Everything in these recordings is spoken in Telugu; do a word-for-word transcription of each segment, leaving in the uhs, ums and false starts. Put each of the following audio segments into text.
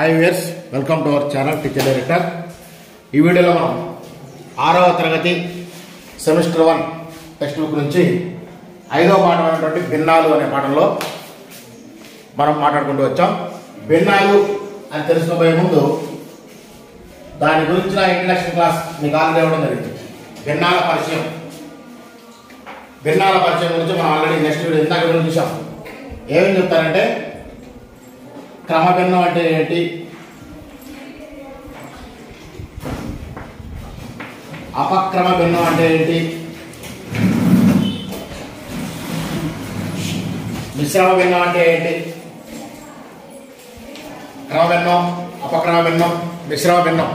Hi viewers, welcome to our channel teacher director. ఈ వీడియోలో మనం ఆరవ తరగతి సెమిస్టర్ వన్ టెక్స్ట్ బుక్ నుంచి ఐదవ పాఠం అయినటువంటి భిన్నాలు అనే పాఠంలో మనం మాట్లాడుకుంటూ వచ్చాం. భిన్నాలు అని తెలుసుకోబోయే ముందు దాని గురించిన ఇంట్రడక్షన్ క్లాస్ మీకు ఆల్రెడీ ఇవ్వడం జరిగింది. భిన్నాల పరిచయం భిన్నాల పరిచయం గురించి మనం ఆల్రెడీ నెక్స్ట్ వీడియో ఇందాక వీడియో చూసాం. ఏమేమి చెప్తారంటే క్రమభిన్నం అంటే ఏంటి, అపక్రమ భిన్నం అంటే ఏంటి, మిశ్రమ భిన్నం అంటే ఏంటి, క్రమ భిన్నం, అపక్రమ భిన్నం, మిశ్రమ భిన్నం.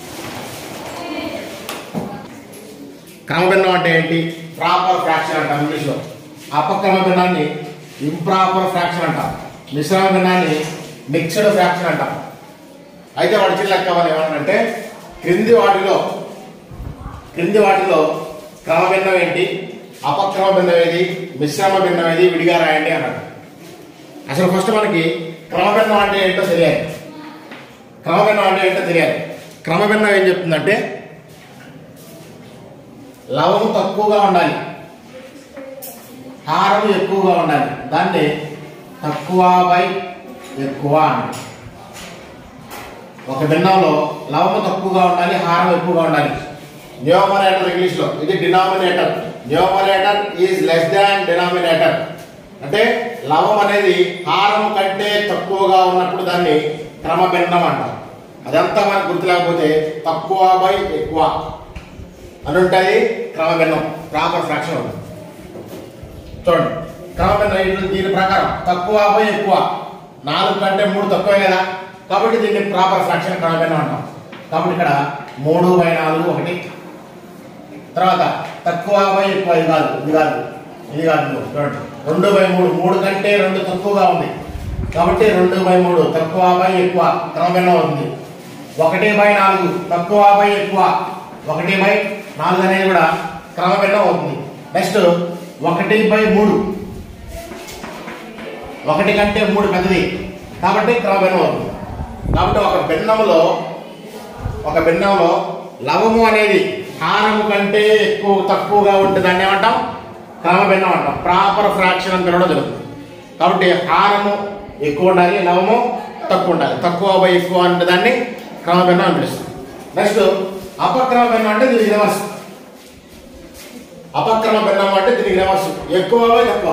క్రమ భిన్నం అంటే ఏంటి, ప్రాపర్ ఫ్రాక్షన్ అంటాం ఇంగ్లీష్లో. అపక్రమ భిన్నాన్ని ఇంప్రాపర్ ఫ్రాక్షన్ అంటాం. మిశ్రమ భిన్నాన్ని మిక్స్డ్ ఫ్రాక్షన్ అంటాం. అయితే వాటి చిన్న లెక్క వాళ్ళు ఏమంటారంటే క్రింది వాటిలో క్రింది వాటిలో క్రమ భిన్నం ఏంటి, అపక్రమ భిన్నం ఏది, మిశ్రమ భిన్నం ఏది, విడిగా రాయండి అన్నాడు. అసలు ఫస్ట్ మనకి క్రమభిన్నం అంటే ఏంటో తెలియాలి. క్రమభిన్నం అంటే ఏంటో తెలియాలి. క్రమభిన్నం ఏం చెప్తుందంటే లవము తక్కువగా ఉండాలి, హారము ఎక్కువగా ఉండాలి. దాన్ని తక్కువ బై ఎక్కువ అండి. ఒక భిన్నంలో లవము తక్కువగా ఉండాలి, హారం ఎక్కువగా ఉండాలి. న్యూమరేటర్ ఇంగ్లీష్లో ఇది denominator. Numerator is less than denominator. అంటే లవం అనేది హారం కంటే తక్కువగా ఉన్నప్పుడు దాన్ని క్రమభిన్నం అంటారు. అదంతా మనకు గుర్తు లేకపోతే తక్కువ బై ఎక్కువ అని ఉంటుంది క్రమభిన్నం, ప్రాపర్ ఫ్రాక్షన్ ఉంటుంది. చూడండి, క్రమభిన్నం దీని ప్రకారం తక్కువ బై ఎక్కువ, నాలుగు కంటే మూడు తక్కువే కదా, కాబట్టి దీన్ని ప్రాపర్ ఫ్రాక్షన్ క్రమభిన్నం అంటాం. కాబట్టి ఇక్కడ మూడు బై నాలుగు ఒకటి, తర్వాత తక్కువ బై ఎక్కువ ఇది కాదు ఇది కాదు ఇది కాదు చూడండి, రెండు బై మూడు, మూడు కంటే రెండు తక్కువగా ఉంది కాబట్టి రెండు బై మూడు తక్కువ బై ఎక్కువ క్రమభిన్నం అవుతుంది. ఒకటి బై నాలుగు తక్కువ బై ఎక్కువ, ఒకటి బై నాలుగు అనేది కూడా క్రమభిన్నం అవుతుంది. నెక్స్ట్ ఒకటి బై మూడు, ఒకటి కంటే మూడు పెద్దది కాబట్టి క్రమభిన్నం అవుతుంది. కాబట్టి ఒక భిన్నంలో ఒక భిన్నంలో లవము అనేది హారము కంటే ఎక్కువ తక్కువగా ఉంటే దాన్ని ఏమంటాం, క్రమభిన్నం అంటాం. ప్రాపర్ ఫ్రాక్షన్ అని పిలవడం జరుగుతుంది. కాబట్టి హారము ఎక్కువ ఉండాలి, లవము తక్కువ ఉండాలి. తక్కువ బై ఎక్కువ అంటే దాన్ని క్రమభిన్నం అని పిలుస్తుంది. నెక్స్ట్ అపక్రమ భిన్నం అంటే దీనికి రివర్స్. అపక్రమ భిన్నం అంటే దీనికి రివర్స్, ఎక్కువ బై తక్కువ.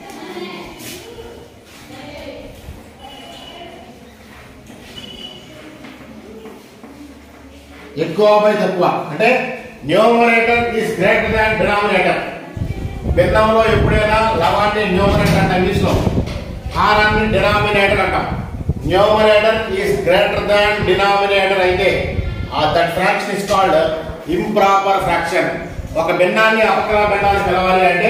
ఎక్కువ బై తక్కువ అంటే numerator is greater than denominator. భిన్నంలో ఎప్పుడైనా లవాన్ని న్యూమరేటర్ అంటే ఇంగ్లీష్లో, హారాన్ని డినామినేటర్ అంటాం. Numerator is greater than denominator అయితే that fraction is called improper fraction. ఒక భిన్నాన్ని అపక్రమ భిన్నాన్ని పిలవాలి అంటే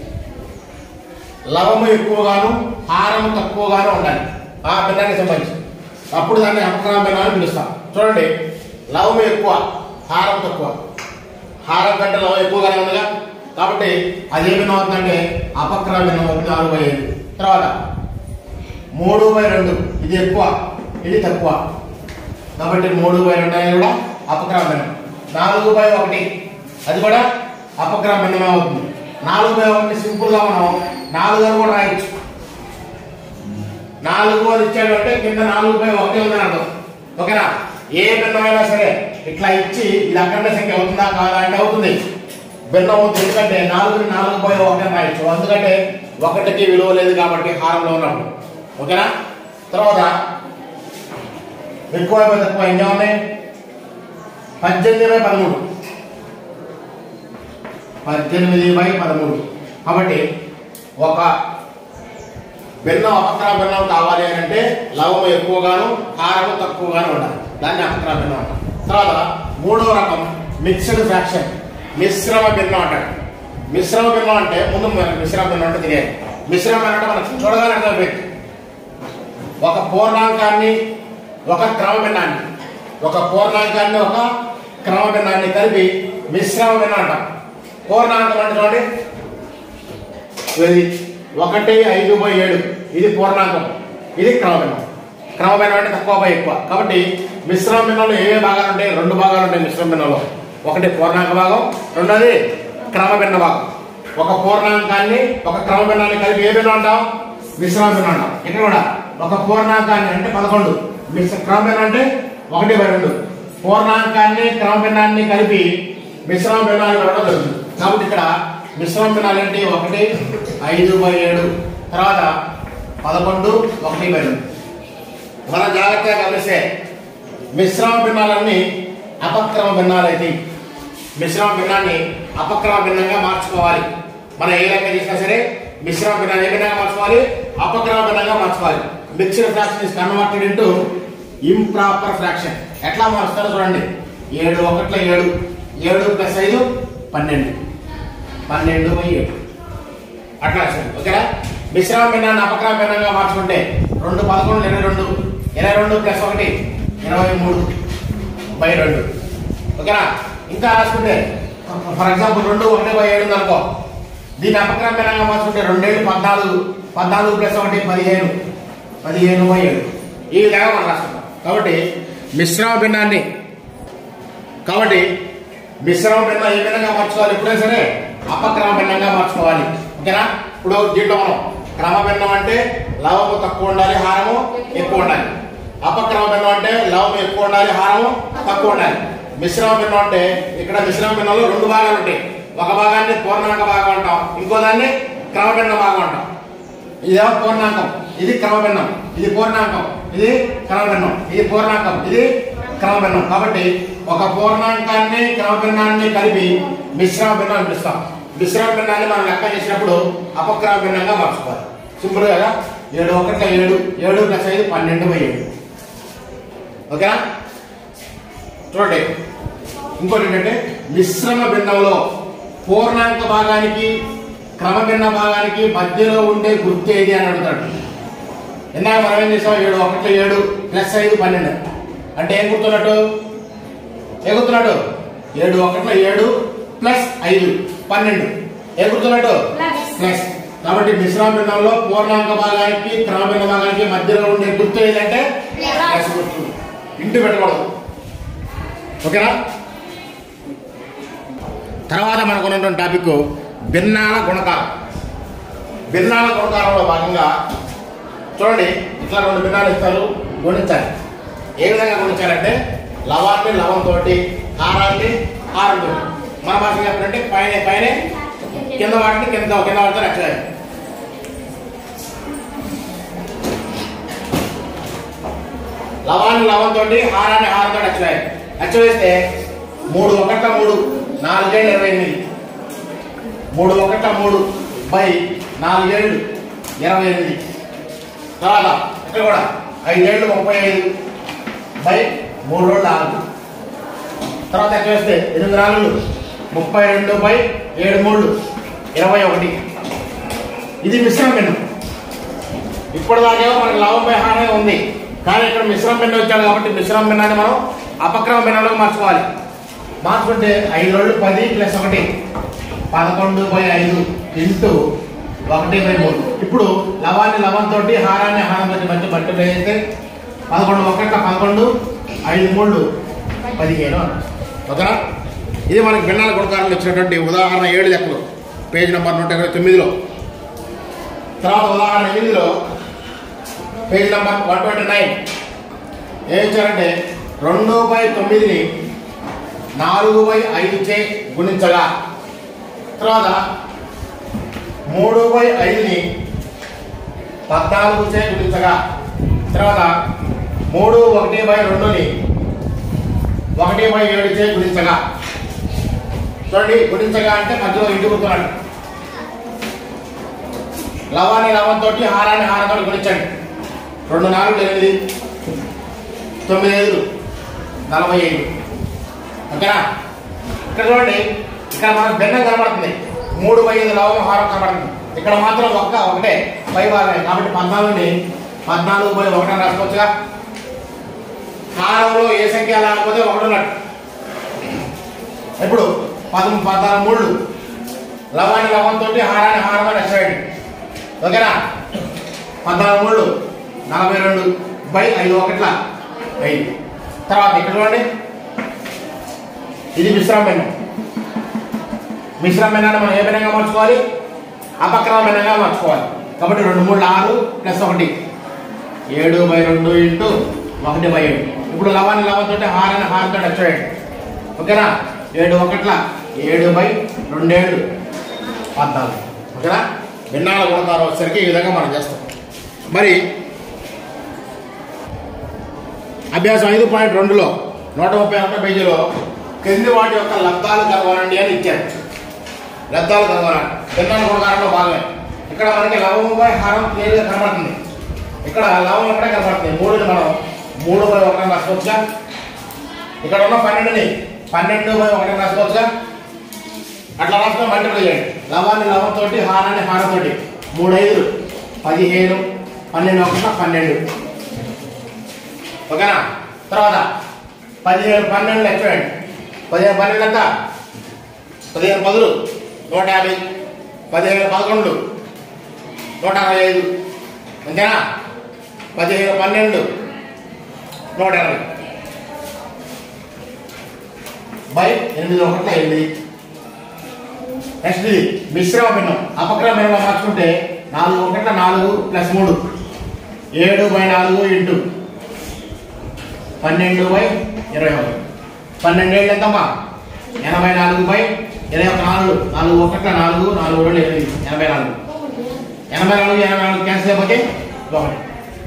లవము ఎక్కువగాను హారము తక్కువగాను ఉండాలి ఆ భిన్నానికి సంబంధించి, అప్పుడు దాన్ని అపక్రమ భిన్నాన్ని పిలుస్తాం. చూడండి, లవము ఎక్కువ హారం తక్కువ, హారం కంటే లవం ఎక్కువగానే ఉందిగా, కాబట్టి అది ఏ భిన్నం అవుతుందంటే అపక్రమ భిన్నం అవుతుంది. నాలుగు బై ఐదు. తర్వాత మూడు బై రెండు, ఇది ఎక్కువ ఇది తక్కువ కాబట్టి మూడు బై రెండు అనేది కూడా అపక్రమ భిన్నం. నాలుగు బై ఒకటి అది కూడా అపక్రమ భిన్నమే అవుతుంది. నాలుగు బై ఒకటి సింపుల్ గా మనం నాలుగు అని కూడా రాయొచ్చు. నాలుగు అని ఇచ్చాడు అంటే కింద నాలుగు బై ఒకటి ఉందని అర్థం. ఓకేనా? ఏ భిన్నమైనా సరే ఇట్లా ఇచ్చి ఇది అఖండ సంఖ్య అవుతుందా కాదా అంటే అవుతుంది, భిన్నం అవుతుంది. ఎందుకంటే నాలుగు నాలుగు బై ఒకటి రాయొచ్చు, ఎందుకంటే ఒకటికి విలువ లేదు కాబట్టి హారంలో ఉన్నప్పుడు. ఓకేనా? తర్వాత ఎక్కువ బై తక్కువ ఇంకా ఉన్నాయి. పద్దెనిమిది బై పదమూడు, పద్దెనిమిది బై పదమూడు. కాబట్టి ఒక భిన్నం అపక్రమ భిన్నం కావాలి అని అంటే లవము ఎక్కువగాను హారము తక్కువగాను ఉండాలి, దాన్ని అపక్రమ భిన్నం అంటాం. తర్వాత మూడవ రకం మిక్స్డ్ ఫ్రాక్షన్, మిశ్రమ భిన్నం అంటాడు. మిశ్రమ భిన్నం అంటే ముందు మిశ్రమ భిన్నం అంటే తెలియాలి. మిశ్రమ అంటే మనకు చూడగానే అర్థమైపోయింది. ఒక పూర్ణాంకాన్ని ఒక క్రమ భిన్నాన్ని ఒక పూర్ణాంకాన్ని ఒక క్రమ భిన్నాన్ని కలిపి మిశ్రమ భిన్నం అంటాం. పూర్ణాంకం అంటే చూడండి, ఇది ఒకటి ఐదు బై ఏడు, ఇది పూర్ణాంకం, ఇది క్రమ భిన్నం. క్రమభిన్నం అంటే తక్కువ బై ఎక్కువ. కాబట్టి మిశ్రమ భిన్నంలో ఏ భాగాలు ఉంటాయి? రెండు భాగాలు ఉంటాయి మిశ్రమ భిన్నంలో. ఒకటి పూర్ణాంక భాగం, రెండోది క్రమభిన్న భాగం. ఒక పూర్ణాంకాన్ని ఒక క్రమభిన్నాన్ని కలిపి ఏ భిన్నం అంటాం? మిశ్రమ భిన్నం అంటాం. ఇక్కడ కూడా ఒక పూర్ణాంకాన్ని అంటే పదకొండు, మిశ్ర క్రమభిన్నం అంటే ఒకటి బై రెండు. పూర్ణాంకాన్ని క్రమభిన్నాన్ని కలిపి మిశ్రమ భిన్నాలు కూడా జరుగుతుంది. కాబట్టి ఇక్కడ మిశ్రమ భిన్నాలు ఏంటి? ఒకటి ఐదు బై ఏడు, తర్వాత పదకొండు ఒకటి బై రెండు. మనం జాగ్రత్తగా గమనిస్తే మిశ్రమ భిన్నాలన్నీ అపక్రమ భిన్నాలు అయితే మిశ్రమ భిన్నాన్ని అపక్రమ భిన్నంగా మార్చుకోవాలి. మనం ఏ లెక్క చేసినా సరే మిశ్రమ భిన్నాన్ని ఏ భిన్నంగా మార్చుకోవాలి? అపక్రమ భిన్నంగా మార్చుకోవాలి. Mixed fraction is converted into improper fraction. ఎట్లా మారుస్తారో చూడండి. ఏడు ఒకట్ల ఏడు, ఏడు ప్లస్ ఐదు పన్నెండు, పన్నెండు బై ఏడు అట్లా వస్తుంది. ఓకేనా? మిశ్రమ భిన్నాన్ని అపక్రమ భిన్నంగా మార్చుకుంటే రెండు పదకొండు ఇరవై రెండు, ఇరవై రెండు ప్లస్ ఒకటి ఇరవై మూడు బై రెండు. ఓకేనా? ఇంకా రాసుకుంటే ఫర్ ఎగ్జాంపుల్ రెండు ఒకటి బై ఏడు అనుకో, దీన్ని అపక్రమ భిన్నంగా మార్చుకుంటే రెండేళ్ళు పద్నాలుగు, పద్నాలుగు ప్లస్ ఒకటి పదిహేను, పదిహేను బై ఏడు. ఈ విధంగా మనం రాసుకుంటాం. కాబట్టి మిశ్రమ భిన్నాన్ని కాబట్టి మిశ్రమ భిన్నం ఏ విధంగా మార్చుకోవాలి? ఎప్పుడైనా సరే అపక్రమ భిన్నంగా మార్చుకోవాలి. ఓకేనా? ఇప్పుడు దీంట్లో మనం క్రమ భిన్నం అంటే లవము తక్కువ ఉండాలి, హారము ఎక్కువ ఉండాలి. అపక్రమ భిన్నం అంటే లవము ఎక్కువ ఉండాలి, హారము తక్కువ ఉండాలి. మిశ్రమ భిన్నం అంటే ఇక్కడ మిశ్రమ భిన్నంలో రెండు భాగాలు ఉంటాయి. ఒక భాగాన్ని పూర్ణాంక భాగం అంటాం, ఇంకో దాన్ని క్రమభిన్న భాగం అంటాం. ఇదేమో పూర్ణాంకం, ఇది క్రమభిన్నం. ఇది పూర్ణాంకం, ఇది క్రమభిన్నం. ఇది పూర్ణాంకం, ఇది క్రమభిన్నం. కాబట్టి ఒక పూర్ణాంకాన్ని క్రమభిన్నాన్ని కలిపి మిశ్రమ భిన్నం పిలుస్తాం. మిశ్రమ భిన్నాన్ని మనం లెక్క చేసినప్పుడు అపక్రమ భిన్నంగా మార్చుకోవాలి. సింపుల్ గా ఏడు ఒకట్ల ఏడు, ఏడు ప్లస్ ఐదు పన్నెండు బై ఏడు. ఓకేనా? చూడండి, ఇంకోటి ఏంటంటే మిశ్రమ భిన్నంలో పూర్ణాంక భాగానికి క్రమభిన్న భాగానికి మధ్యలో ఉండే గుర్తు ఏది అని అడుగుతాడు. ఇందాక మనం ఏం చేసాం? ఏడు ఒకట్ల ఏడు ప్లస్ ఐదు పన్నెండు అంటే ఏం గుర్తున్నట్టు? ఏ గుర్తున్నట్టు? ఏడు ఒకట్ల ఏడు ప్లస్ ఐదు పన్నెండు. ఏ గుర్తున్నట్టు? ప్లస్. కాబట్టి మిశ్రమ భిన్నంలో పూర్ణాంక భాగానికి క్రమభిన్న భాగానికి మధ్యలో ఉండే గుర్తు ఏదంటే ప్లస్ గుర్తు. ఇంటి పెట్టకూడదు. ఓకేనా? తర్వాత మనకు ఉన్నటువంటి టాపిక్ భిన్నాల గుణకారం. భిన్నాల గుణకారంలో భాగంగా చూడండి, ఇట్లా రెండు భిన్నాలు ఇస్తారు, గుణించాలి. ఏ విధంగా గుణించాలంటే లవాన్ని లవంతో, హారాన్ని హారంతో. మన భాష చెప్పాలంటే పైన పైన కింద వాటిని కింద కింద వాటితో రచ్చాలి. లవాన్ని లవంతో, హారాన్ని హారంతో రచ్చాలి. రచ్చవేస్తే మూడు ఒకట్ల మూడు, నాలుగేళ్ళు ఇరవై ఎనిమిది. మూడు ఒకట్ల మూడు బై నాలుగేళ్ళు ఇరవై ఎనిమిది. తర్వాత ఇక్కడ కూడా ఐదేళ్ళు ముప్పై ఐదు బై మూడు రోజులు నాలుగు. తర్వాత ఎక్కడ వేస్తే ఎనిమిది నాలుగు ముప్పై రెండు బై ఏడు మూడు ఇరవై ఒకటి. ఇది మిశ్రమ భిన్నం. ఇప్పటిదాకేమో మనకి లాభం బై హారం ఉంది, కానీ ఇక్కడ మిశ్రమ భిన్నం వచ్చాడు కాబట్టి మిశ్రమ భిన్నాన్ని మనం అపక్రమ భిన్నంలోకి మార్చుకోవాలి. మార్చుకుంటే ఐదు రోజులు పది ప్లస్ ఒకటి పదకొండు బై ఐదు ఇంటూ ఒకటి బై మూడు. ఇప్పుడు లవాన్ని లవంతో, హారాన్ని హారంతో మధ్య బట్టి అయితే పదకొండు ఒకట్ల పదకొండు, ఐదు మూడు పదిహేను. ఓకేనా? ఇది మనకి భిన్నాల గుణకారంలో ఇచ్చినటువంటి ఉదాహరణ ఏడు లెక్కలు, పేజ్ నెంబర్ నూట ఇరవై తొమ్మిదిలో. తర్వాత ఉదాహరణ ఎనిమిదిలో page number one twenty nine ఏం ఇచ్చారంటే రెండు బై తొమ్మిదిని నాలుగు బై ఐదు చే గుణించగా, తర్వాత మూడు బై ఐదుని పద్నాలుగు చే గుణించగా, తర్వాత మూడు ఒకటి బై రెండుని ఒకటి బై ఏడు చే గుణించగా. చూడండి, గుణించగా అంటే మధ్యలో ఇంటి గుర్తున్నాడు. లవాన్ని లవంతో, హారాన్ని హారంతో గుణించండి. రెండు నాలుగు ఎనిమిది, తొమ్మిది ఐదు నలభై ఐదు. ఓకేనా? ఇక్కడ చూడండి, ఇక్కడ మనకు భిన్నం కనబడుతుంది. మూడు బై ఐదు లవం హారం కనబడుతుంది. ఇక్కడ మాత్రం ఒక్క ఒకటే పై భాగమే కాబట్టి పద్నాలుగుని పద్నాలుగు బై ఒకటి రాసుకోవచ్చుగా. హారంలో ఏ సంఖ్య లేకపోతే ఒకటి ఉన్నట్టు. ఇప్పుడు పదమూడు పద్నాలుగు మూడు లవాన్ని లవంతో, హారాన్ని హారం రచ్చేయండి. ఓకేనా? పద్నాలుగు మూడు నలభై రెండు బై ఐదు ఒకట్ల ఐదు. తర్వాత ఇక్కడ చూడండి, ఇది మిశ్రమ భిన్నం. మిశ్రమ భిన్నాన్ని మనం ఏ భిన్నంగా మార్చుకోవాలి? అపక్రమ భిన్నంగా మార్చుకోవాలి. కాబట్టి రెండు మూడు ఆరు ప్లస్ ఒకటి ఏడు బై రెండు ఇంటూ ఒకటి బై ఏడు. ఇప్పుడు లవాన్ని లవంతో హారాన్ని హారంతో వచ్చేయండి. ఓకేనా? ఏడు ఒకట్ల ఏడు బై రెండేళ్ళు పద్నాలుగు. ఓకేనా? భిన్నాల గుణకారం వచ్చేసరికి ఈ విధంగా మనం చేస్తాం. మరి అభ్యాసం ఐదు పాయింట్ రెండులో నూట ముప్పై ఒకటో పేజీలో కింది వాటి యొక్క లబ్ధాలు కనుగొనండి అని ఇచ్చారు. లబ్ధాలు కనుగొనండి భిన్నాల గుణకారంలో భాగమే. ఇక్కడ మనకి లవం బై హారం క్లియర్గా కనబడుతుంది. ఇక్కడ లవం ఒకటే కనబడుతుంది. మూడుని మనం మూడు బై ఒకటి రాసుకోవచ్చుగా. ఇక్కడ ఉన్న పన్నెండుని పన్నెండు బై ఒకటి రాసుకోవచ్చుగా. అట్లా రాసుకొని మల్టిప్లై చేయండి. లవాన్ని లవంతో హారాన్ని హారంతో మూడు ఐదు పదిహేను పన్నెండు ఒకటి పన్నెండు. ఓకేనా? తర్వాత పదిహేను పన్నెండు లెక్క వేయండి. పదిహేను పన్నెండు ఎంత? పదిహేను పదులు నూట యాభై. పదిహేను పదకొండు నూట అరవై ఐదు. అంతేనా? పదిహేను పన్నెండు నూట ఎనభై బై ఎనిమిది ఒకట్ల ఎనిమిది. నెక్స్ట్ ఇది మిశ్రమ భిన్నం. అపక్రమ భిన్నంలో మార్చుకుంటే నాలుగు ఒకట్ల నాలుగు ప్లస్ మూడు ఏడు బై నాలుగు ఇంటూ పన్నెండు బై ఇరవై ఒకటి. పన్నెండు ఏళ్ళు ఎంతమ్మా? ఎనభై నాలుగు బై ఇరవై ఒక నాలుగు. నాలుగు ఒకట్ల నాలుగు నాలుగు ఏళ్ళు ఎనిమిది ఎనభై నాలుగు. ఎనభై నాలుగు ఎనభై నాలుగు క్యాన్సిల్ అయిపోతే ఒకటి.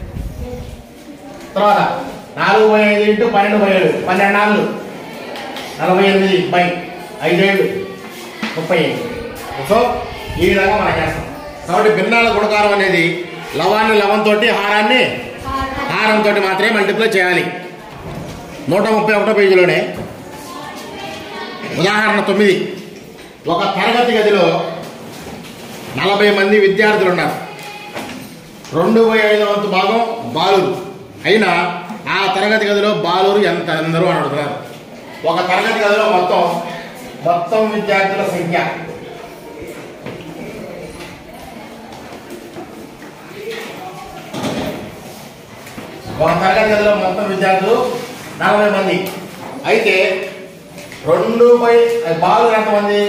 తర్వాత నాలుగు బై ఐదు ఇంటూ పన్నెండు బై ఏడు పన్నెండు నాలుగు నలభై ఎనిమిది బై ఐదేళ్ళు ముప్పై ఐదు. సో ఈ విధంగా మనం చేస్తాం. కాబట్టి భిన్నాల గుణకారం అనేది లవాన్ని లవంతో హారాన్ని హారంతో మాత్రమే మల్టిప్లై చేయాలి. నూట ముప్పై ఒకటో పేజీలోనే ఉదాహరణ తొమ్మిది. ఒక తరగతి గదిలో నలభై మంది విద్యార్థులు ఉన్నారు. రెండు బై ఐదో వంతు భాగం బాలురు అయినా ఆ తరగతి గదిలో బాలురు ఎంత అందరూ అని అడుగుతున్నారు. ఒక తరగతి గదిలో మొత్తం మొత్తం విద్యార్థుల సంఖ్య ఒక తరగతి గదిలో మొత్తం విద్యార్థులు నలభై మంది. అయితే రెండు బై బాలురు ఎంతమంది?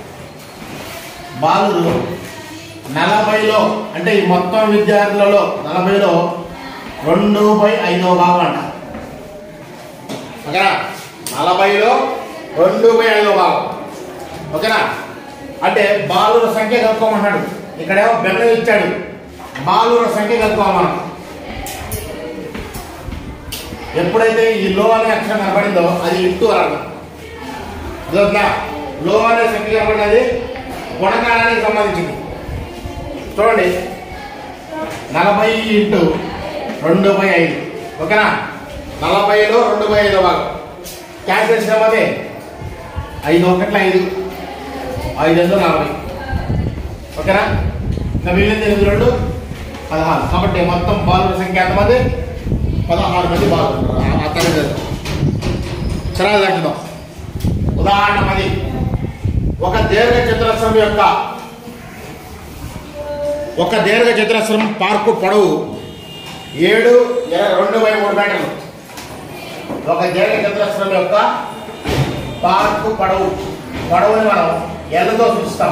బాలురు నలభైలో అంటే ఈ మొత్తం విద్యార్థులలో నలభైలో రెండు బై ఐదో భాగం అంట. ఓకేనా? నలభైలో రెండు బై ఐదో భాగం. ఓకేనా? అంటే బాలుర సంఖ్య కలుపుకోమన్నాడు. ఇక్కడేమో భిన్నం ఇచ్చాడు. బాలుర సంఖ్య కలుపుకోమన్నాడు. ఎప్పుడైతే ఈ లో అనే అక్షరం కనబడిందో అది ఇంటూ అర్థం. లో అనే సంఖ్య కనబడినది గుణకారానికి సంబంధించింది. చూడండి, నలభై ఇంటూ రెండు బై ఐదు. ఓకేనా? నలభైలో రెండు బై ఐదో భాగం క్యాన్సిల్ అయిపోతే ఐదు ఒకట్ల ఐదు ఐదు వందల నలభై. ఓకేనా? ఇంకా మిగిలింది ఎనిమిది రెండు పదహారు. కాబట్టి మొత్తం బాలుల సంఖ్య ఎంతమంది? పదహారు మంది బాలురు. ఆ తరగతి చరాలు దాటుదాం. ఉదాహరణ పది. ఒక దీర్ఘ చతురస్రం యొక్క ఒక దీర్ఘ చతురస్రం పార్కు పొడవు ఏడు రెండు బై మూడు మీటర్లు. ఒక దీర్ఘ చతురస్రం యొక్క పార్కు పొడవు పొడవుని మనం ఎల్తో సూచిస్తాం.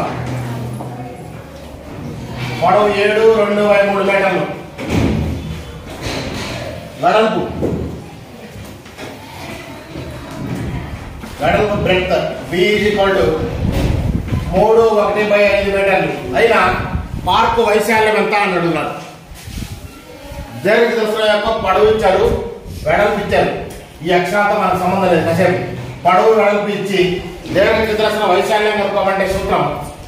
పొడవు ఏడు రెండు బై మూడు మీటర్లు. వెడల్పు వెడల్పు breadth B is equal to మూడు ఒకటి బై ఐదు మీటర్లు. అయినా పార్కు వైశాల్యం ఎంత అని అడుగుతున్నాడు. దీర్ఘ చతురస్రం యొక్క పొడవు ఇచ్చారు, వెడల్పు ఇచ్చారు. ఈ అక్షరాలతో మనకు సంబంధం లేదు. కాసేపు పొడవు వెడల్పు ఇచ్చి దీర్ఘ చతురస్రం వైశాల్యం కనుక్కోమంటే సూత్రం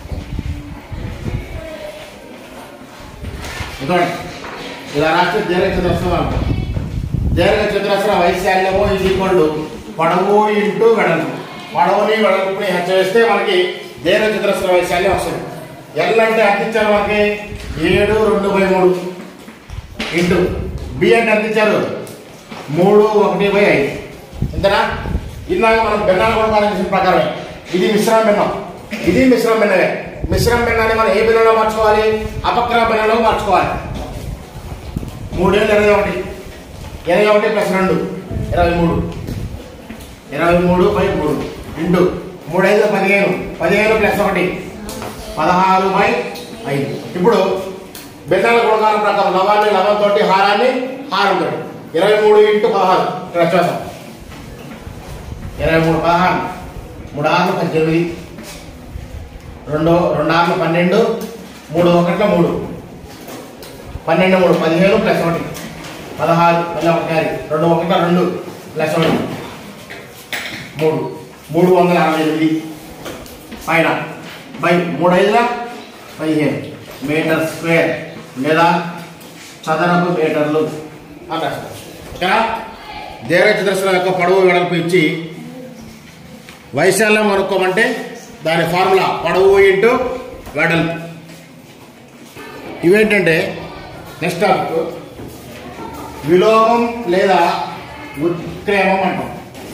ఇదిగోండి. ఇలా రాస్తే దీర్ఘ చతురస్రం అనుకో. దీర్ఘ చతురస్రం వైశాల్యము ఈజ్ ఈక్వల్ టు పొడవు ఇంటూ వెడల్పు. పొడవుని వెడల్పుని హెచ్చ వేస్తే మనకి దీర్ఘ చతురస్రం వైశాల్యం వస్తుంది. ఎల్ అంటే అందించారు మనకి ఏడు రెండు బై మూడు ఇంటూ బి అంటే అందించారు మూడు ఒకటి బై ఐదు. ఇంతనా? ఇందాక మనం భిన్నాలు గుణకారం చేసిన ప్రకారమే ఇది మిశ్రమ భిన్నం, ఇది మిశ్రమ భిన్నమే. మిశ్రమ భిన్నాన్ని మనం ఏ భిన్నంలో మార్చుకోవాలి? అపక్రమ భిన్నంలో మార్చుకోవాలి. మూడేళ్ళు ఇరవై ఒకటి ఇరవై ఒకటి ప్లస్ రెండు ఇరవై మూడు ఇరవై మూడు బై మూడు ఇంటూ మూడు ఐదు పదిహేను పదిహేను ప్లస్ ఒకటి పదహారు బై ఐదు. ఇప్పుడు భిన్నాల గుణకారం ప్రకారం లవాన్ని లవంతో హారాన్ని హారంతో ఇరవై మూడు ఇంటూ పదహారు ఇక్కడ వచ్చేస్తాం. ఇరవై మూడు పదహారు మూడు ఆరు పద్దెనిమిది రెండు రెండు ఆరు పన్నెండు మూడు ఒకట్ల మూడు పన్నెండు మూడు పదిహేను ప్లస్ ఒకటి పదహారు మళ్ళీ ఒకటి రెండు ఒకట్ల రెండు ప్లస్ ఒకటి మూడు మూడు వందల అరవై ఎనిమిది పైన బై మూడు ఐదుల పదిహేను మీటర్ స్క్వేర్ లేదా చదరపు మీటర్లు అంటారు. ఇక్కడ దీర్ఘచతురస్రం యొక్క పొడవు వెడల్పు ఇచ్చి వైశాల్యం కనుక్కోమంటే దాని ఫార్ములా పొడవు ఇంటూ వెడల్పు. ఇవేంటంటే నెక్స్ట్ టాపిక్ విలోమం లేదా ఉత్క్రేమం అంటాం.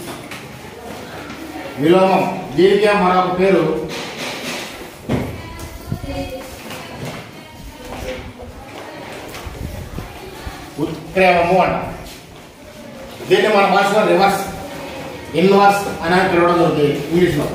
విలోమం దీనికి మరొక పేరు ఉత్క్రేమము అంటాం. దీన్ని మన భాషలో రివర్స్ ఇన్వర్స్ అని పిలవడం జరుగుతుంది ఇంగ్లీష్లో.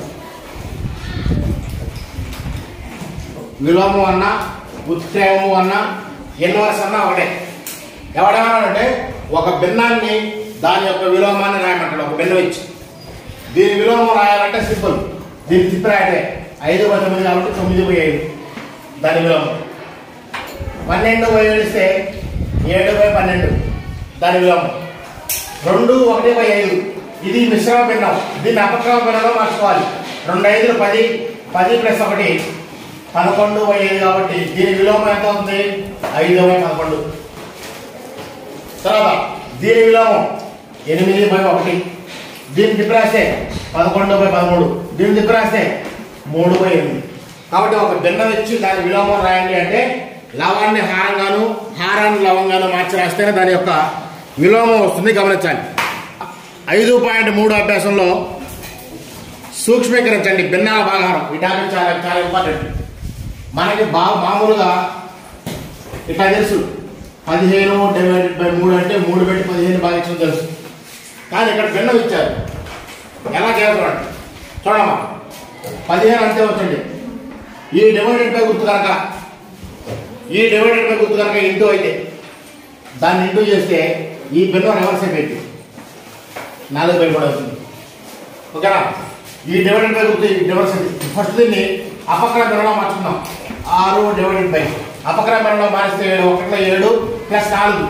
విలోమం అన్నా ఉత్క్రేమము అన్నా ఇన్వర్స్ అన్నా ఒకటే. ఎవడేమన్నాడంటే ఒక భిన్నాన్ని దాని యొక్క విలోమాన్ని రాయమంటాడు. ఒక భిన్నం ఇచ్చి దీని విలోమం రాయాలంటే సింపుల్. దీన్ని తిప్పి రాయటే ఐదు బై తొమ్మిది కాబట్టి తొమ్మిది బై ఐదు దాని విలోమం. పన్నెండు బై ఏడు ఇస్తే ఏడు బై పన్నెండు దాని విలోమం. రెండు ఒకటి బై ఐదు ఇది మిశ్రమ భిన్నం. దీన్ని అపక్రమ భిన్నంలో మార్చుకోవాలి. రెండు ఐదులు పది పది ప్లస్ ఒకటి పదకొండు బై ఐదు కాబట్టి దీని విలోమం ఎంత అవుతుంది? ఐదు బై పదకొండు. తర్వాత దీని విలోమం ఎనిమిది బై ఒకటి. దీన్ని తిప్పి రాస్తే పదకొండు బై పదమూడు. దీన్ని తిప్పి రాస్తే మూడు బై ఎనిమిది. కాబట్టి ఒక భిన్నం ఇచ్చి దాని విలోమం రాయండి అంటే లవాన్ని హారంగాను హారాన్ని లవంగాను మార్చి రాస్తేనే దాని యొక్క విలోమం వస్తుంది. గమనించాలి. ఐదు పాయింట్ మూడు అభ్యాసంలో సూక్ష్మీకరించండి భిన్నాల భాగాహారం. ఈ టాపిక్ చాలా చాలా ఇంపార్టెంట్. మనకి బా మామూలుగా ఇట్లా తెలుసు పదిహేను డివైడెడ్ బై మూడు అంటే మూడు పెట్టి పదిహేను భాగించడం తెలుసు. కానీ ఇక్కడ భిన్నం ఇచ్చారు. ఎలా చేయాలంటే చూడమ్మా, పదిహేను అంతే వచ్చండి. ఈ డివైడెడ్ బై గుర్తు కనుక ఈ డివైడెడ్ బై గుర్తు కనుక ఇంటూ అయితే దాన్ని ఇంటూ చేస్తే ఈ భిన్నం రివర్స్ అయిపోయింది. నాలుగు బై మూడు అవుతుంది. ఓకేనా? ఈ డివైడెడ్ బై గుర్తు రివర్స్ అయింది. ఫస్ట్ దీన్ని అపక్రమ భిన్నంలో మార్చుకుందాం. ఆరు డివైడెడ్ బై అపక్రమ భిన్నంలో మారిస్తే ఏడు ఒకట్ల ఏడు ప్లస్ నాలుగు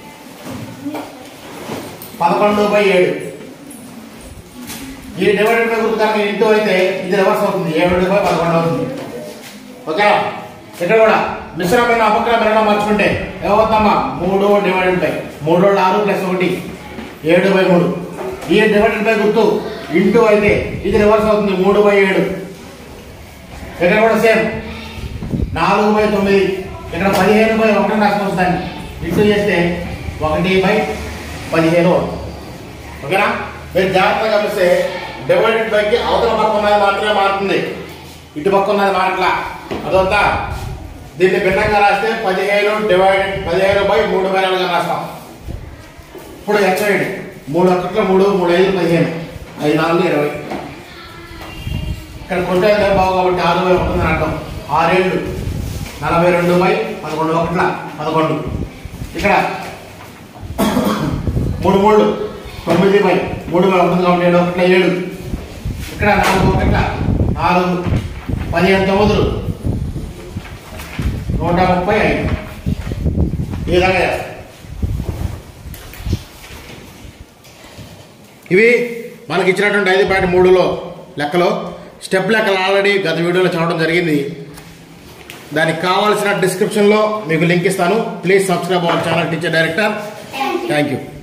పదకొండు బై ఏడు. ఈ డివైడెడ్ బై గుర్తు కనుక ఇంటూ అయితే ఇది రివర్స్ అవుతుంది. ఏడు బై పదకొండు అవుతుంది. ఓకేనా? ఇక్కడ కూడా మిశ్రమైన అపక్రమ భిన్నంలో మార్చుకుంటే ఏమవుతామా? మూడు డివైడెడ్ బై మూడు ఆరు ప్లస్ ఒకటి ఏడు బై మూడు. ఈ డివైడెడ్ బై గుర్తు ఇంటూ అయితే ఇది రివర్స్ అవుతుంది. మూడు బై ఏడు. ఇక్కడ కూడా సేమ్ నాలుగు బై తొమ్మిది. ఇక్కడ పదిహేను బై ఒకటి రాసుకోవచ్చు. దాన్ని ఇంటూ చేస్తే ఒకటి బై పదిహేను. ఓకేనా? మీరు జాగ్రత్తగా గమనిస్తే డివైడెడ్ బైకి అవతల పక్క ఉన్నది మాత్రమే మారుతుంది, ఇటు పక్క ఉన్నది మారట్లా. అదొద్దా? దీన్ని భిన్నంగా రాస్తే పదిహేను డివైడెడ్ పదిహేను బై మూడు బై నాలుగుగా రాస్తాం. ఇప్పుడు ఎచ్చండి మూడు ఒకట్ల మూడు మూడు ఐదు పదిహేను ఐదు నాలుగు ఇరవై. ఇక్కడ కొంటే బాగు కాబట్టి ఆరు బై ఒకటి అని అర్థం. ఆరేళ్ళు నలభై రెండు బై పదకొండు ఒకట్ల పదకొండు. ఇక్కడ మూడు మూడు తొమ్మిది బై మూడు బై ఒకటి కాబట్టి ఏడు ఒకట్ల ఏడు. ఇక్కడ నాలుగు ఒకట్ల నాలుగు పదిహేను తొమ్మిదిలు నూట ముప్పై ఐదు. ఈ విధంగా చేస్తాం. ఇవి మనకి ఇచ్చినటువంటి ఐదు పాయింట్ మూడులో లెక్కలో స్టెప్ లెక్కలు ఆల్రెడీ గత వీడియోలో చదవడం జరిగింది. దానికి కావాల్సిన డిస్క్రిప్షన్లో మీకు లింక్ ఇస్తాను. Please subscribe our channel teacher director. Thank you.